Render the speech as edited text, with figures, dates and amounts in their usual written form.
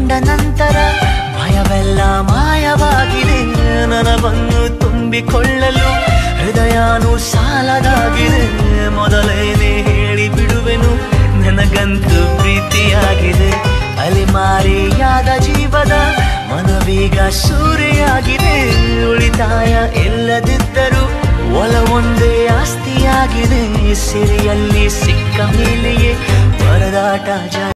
ಕಂಡ ನಂತರ ಭಯವೆಲ್ಲ ಮಾಯವಾಗಿದೆ. ನನವನ್ನು ತುಂಬಿಕೊಳ್ಳಲು ಹೃದಯನೂ ಸಾಲದಾಗಿದೆ. ಮೊದಲೇನೆ ಹೇಳಿ ಬಿಡುವೆನು, ನನಗಂತೂ ಪ್ರೀತಿಯಾಗಿದೆ. ಅಲೆಮಾರಿಯಾದ ಜೀವದ ಮನವೀಗ ಸೂರೆಯಾಗಿದೆ. ಉಳಿತಾಯ ಇಲ್ಲದಿದ್ದರೂ ಒಲವೊಂದೇ ಆಸ್ತಿಯಾಗಿದೆ. ಸಿರಿಯಲ್ಲಿ ಸಿಕ್ಕ ಮೇಲೆಯೇ ಪರದಾಟ